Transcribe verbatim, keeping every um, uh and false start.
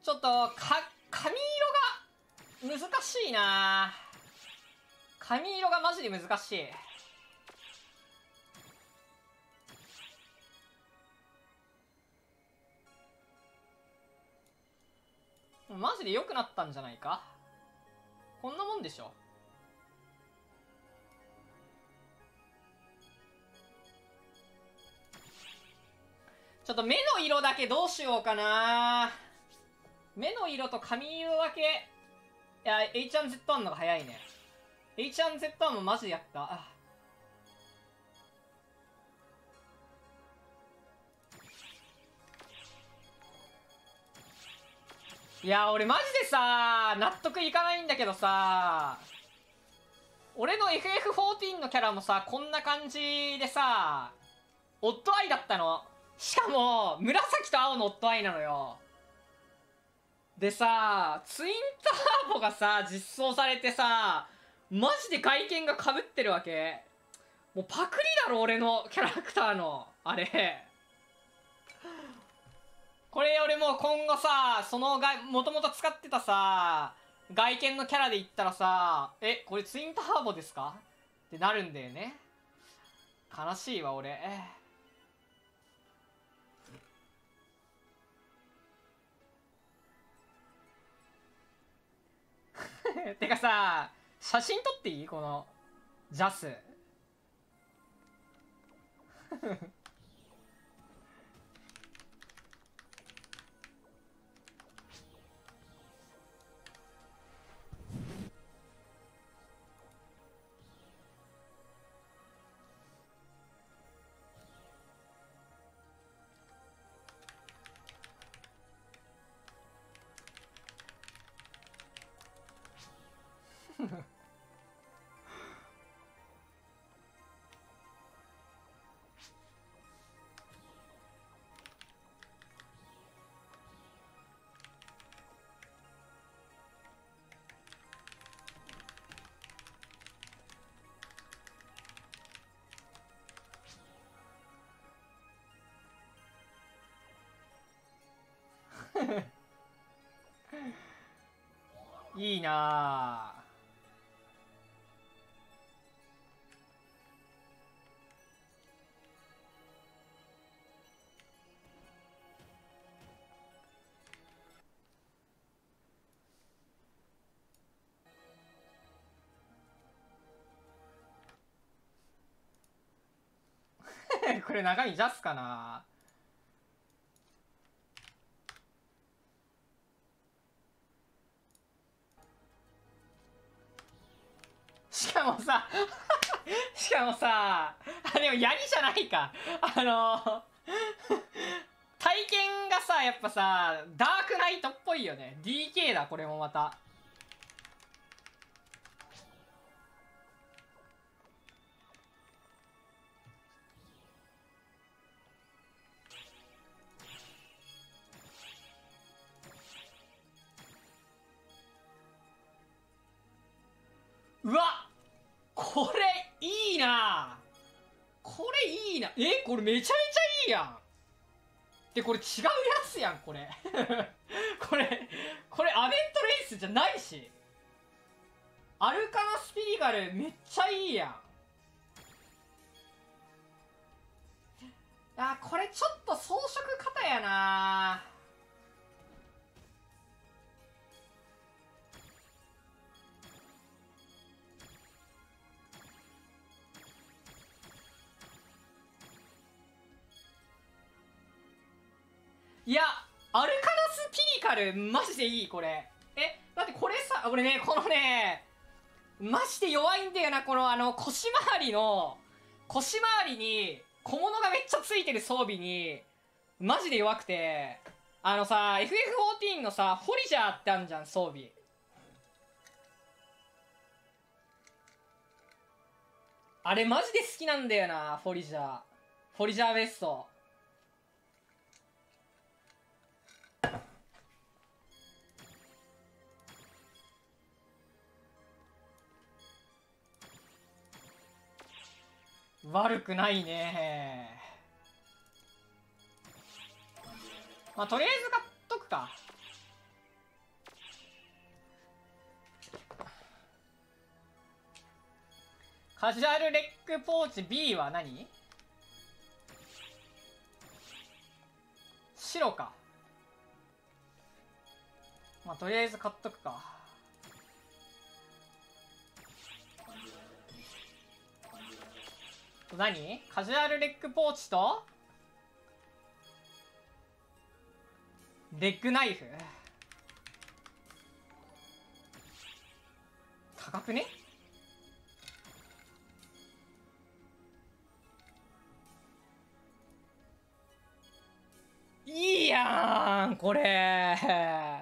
ちょっとか髪色が難しいな。髪色がマジで難しい。マジで良くなったんじゃないか。こんなもんでしょ。ちょっと目の色だけどうしようかな。目の色と髪色だけ。いや エイチワンゼットワン のが早いね。 エイチワンゼットワン もマジでやった。いや俺マジでさ納得いかないんだけどさ、俺の エフエフフォーティーン のキャラもさこんな感じでさオッドアイだったの。しかも紫と青のオッドアイなのよ。でさツインターボがさ実装されてさマジで外見が被ってるわけ。もうパクリだろ俺のキャラクターのあれ。これ俺もう今後さそのがもともと使ってたさ外見のキャラで言ったらさ、えこれツインターボですかってなるんだよね。悲しいわ俺。てかさ写真撮っていいこのジャス。いいなぁ。これ中身ジャスかな。しかもさしかもさあでも槍じゃないか。あの体験がさやっぱさダークナイトっぽいよね。 ディーケー だこれもまた。うわこれいいな。これいいな。えこれめちゃめちゃいいやん。でこれ違うやつやんこれこれこれアベントレイスじゃないし、アルカナスピリカルめっちゃいいやん。あこれちょっと装飾型やな。いやアルカナスピリカルマジでいいこれ。えだってこれさ俺ねこのねマジで弱いんだよな。このあの腰回りの腰回りに小物がめっちゃついてる装備にマジで弱くて、あのさ エフエフフォーティーン のさフォリジャーってあんじゃん装備。あれマジで好きなんだよなフォリジャー。フォリジャーベスト。悪くないね。まあとりあえず買っとくか。 カジュアルレッグポーチ B は何？白か。まあとりあえず買っとくか。何？カジュアルレッグポーチとレッグナイフ高くね？いいやんこれ